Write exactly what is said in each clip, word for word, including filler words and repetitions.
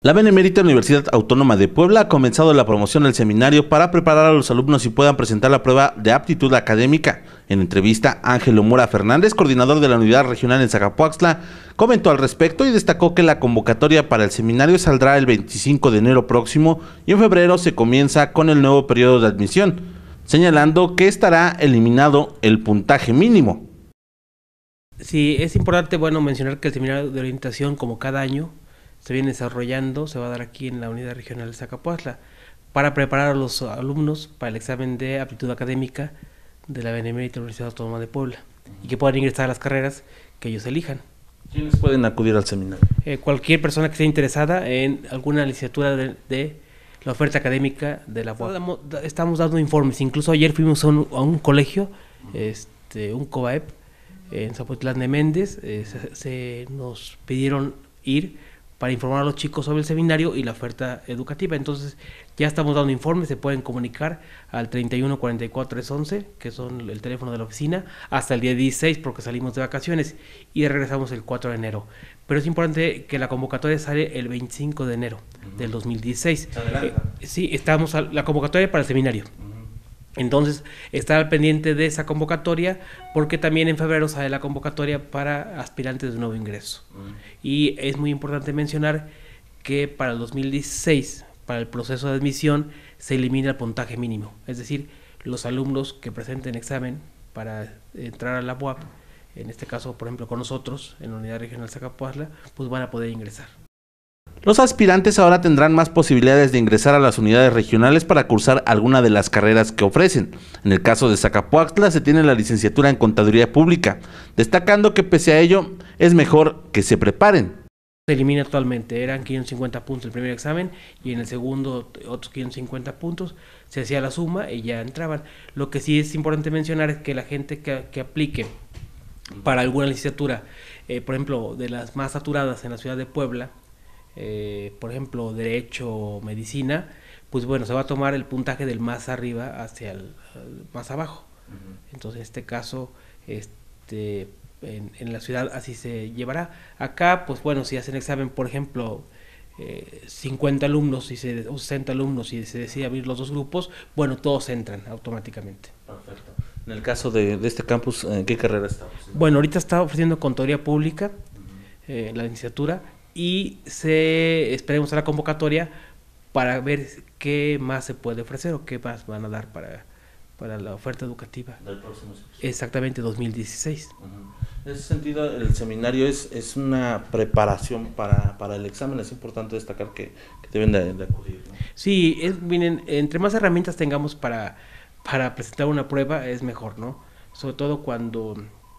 La Benemérita Universidad Autónoma de Puebla ha comenzado la promoción del seminario para preparar a los alumnos y puedan presentar la prueba de aptitud académica. En entrevista, Ángelo Mora Fernández, coordinador de la unidad regional en Zacapuaxtla, comentó al respecto y destacó que la convocatoria para el seminario saldrá el veinticinco de enero próximo y en febrero se comienza con el nuevo periodo de admisión, señalando que estará eliminado el puntaje mínimo. Sí, es importante bueno mencionar que el seminario de orientación, como cada año, se viene desarrollando, se va a dar aquí en la unidad regional de Zacapuaxtla, para preparar a los alumnos para el examen de aptitud académica de la Benemérita Universidad Autónoma de Puebla y que puedan ingresar a las carreras que ellos elijan. ¿Quiénes pueden acudir al seminario? Eh, cualquier persona que esté interesada en alguna licenciatura de, de la oferta académica de la U A P. Estamos dando informes, incluso ayer fuimos a un, a un colegio, este, un COBAEP, en Zapotlán de Méndez, eh, se, se nos pidieron ir para informar a los chicos sobre el seminario y la oferta educativa. Entonces ya estamos dando informes, se pueden comunicar al treinta y uno cuarenta y cuatro trescientos once, que son el teléfono de la oficina, hasta el día dieciséis, porque salimos de vacaciones y regresamos el cuatro de enero. Pero es importante que la convocatoria sale el veinticinco de enero uh-huh. del dos mil dieciséis. Eh, sí, estamos a la convocatoria para el seminario. Uh-huh. Entonces, estar al pendiente de esa convocatoria, porque también en febrero sale la convocatoria para aspirantes de nuevo ingreso. Uh-huh. Y es muy importante mencionar que para el dos mil dieciséis, para el proceso de admisión, se elimina el puntaje mínimo. Es decir, los alumnos que presenten examen para entrar a la U A P, en este caso, por ejemplo, con nosotros, en la Unidad Regional Zacapuaxtla, pues van a poder ingresar. Los aspirantes ahora tendrán más posibilidades de ingresar a las unidades regionales para cursar alguna de las carreras que ofrecen. En el caso de Zacapuaxtla se tiene la licenciatura en Contaduría Pública, destacando que pese a ello es mejor que se preparen. Se elimina totalmente, eran quinientos cincuenta puntos el primer examen y en el segundo otros quinientos cincuenta puntos, se hacía la suma y ya entraban. Lo que sí es importante mencionar es que la gente que, que aplique para alguna licenciatura, eh, por ejemplo, de las más saturadas en la ciudad de Puebla, Eh, por ejemplo, derecho o medicina, pues bueno, se va a tomar el puntaje del más arriba hacia el, el más abajo. Uh-huh. Entonces, en este caso, este, en, en la ciudad así se llevará. Acá, pues bueno, si hacen examen, por ejemplo, eh, cincuenta alumnos y se, o sesenta alumnos y se decide abrir los dos grupos, bueno, todos entran automáticamente. Perfecto. En el caso de, de este campus, ¿en qué carrera está? Bueno, ahorita está ofreciendo Contaduría Pública, uh-huh. eh, la licenciatura, y se esperemos a la convocatoria para ver qué más se puede ofrecer o qué más van a dar para, para la oferta educativa del próximo ciclo. Exactamente, dos mil dieciséis. Uh-huh. En ese sentido, el seminario es, es una preparación para, para el examen. Es importante destacar que, que deben de, de acudir, ¿no? Sí, es, miren, entre más herramientas tengamos para, para presentar una prueba es mejor, ¿no? Sobre todo cuando,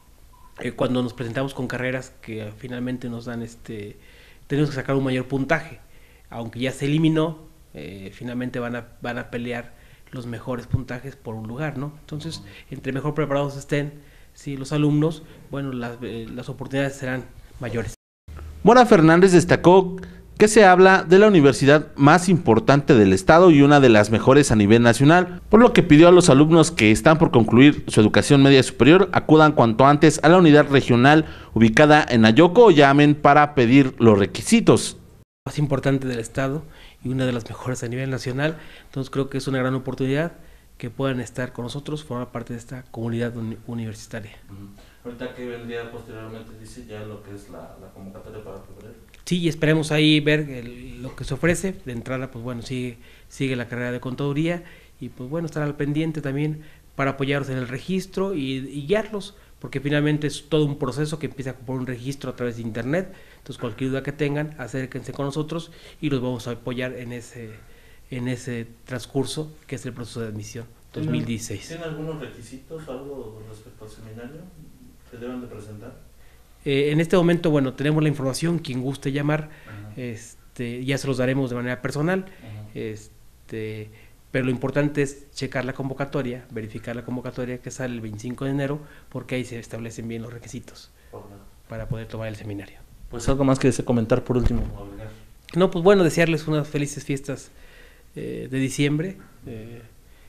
eh, cuando nos presentamos con carreras que finalmente nos dan este... tenemos que sacar un mayor puntaje, aunque ya se eliminó, eh, finalmente van a, van a pelear los mejores puntajes por un lugar, ¿no? Entonces, entre mejor preparados estén, sí, los alumnos, bueno, las, eh, las oportunidades serán mayores. Mora Fernández destacó que se habla de la universidad más importante del estado y una de las mejores a nivel nacional, por lo que pidió a los alumnos que están por concluir su educación media superior acudan cuanto antes a la unidad regional ubicada en Ayoco o llamen para pedir los requisitos. Más importante del estado y una de las mejores a nivel nacional, entonces creo que es una gran oportunidad que puedan estar con nosotros, formar parte de esta comunidad uni universitaria. Uh-huh. Ahorita que vendría posteriormente, dice ya lo que es la, la convocatoria para febrero. Sí, y esperemos ahí ver el, lo que se ofrece. De entrada, pues bueno, sigue, sigue la carrera de contaduría y pues bueno, estar al pendiente también para apoyarlos en el registro y, y guiarlos, porque finalmente es todo un proceso que empieza por un registro a través de internet. Entonces cualquier duda que tengan, acérquense con nosotros y los vamos a apoyar en ese, en ese transcurso que es el proceso de admisión dos mil dieciséis. ¿Tienen algunos requisitos o algo respecto al seminario que deben de presentar? Eh, en este momento, bueno, tenemos la información, quien guste llamar, uh-huh. este, ya se los daremos de manera personal, uh-huh. este, pero lo importante es checar la convocatoria, verificar la convocatoria que sale el veinticinco de enero, porque ahí se establecen bien los requisitos uh-huh. para poder tomar el seminario. Pues algo más que desee comentar por último. No, pues bueno, desearles unas felices fiestas eh, de diciembre, eh,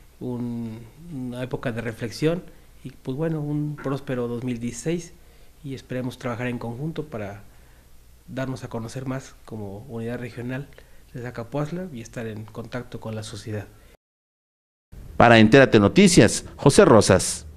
un, una época de reflexión y pues bueno, un próspero dos mil dieciséis. Y esperemos trabajar en conjunto para, darnos a conocer más como unidad regional de Zacapuazla y estar en contacto con la sociedad. Para Entérate Noticias, José Rosas.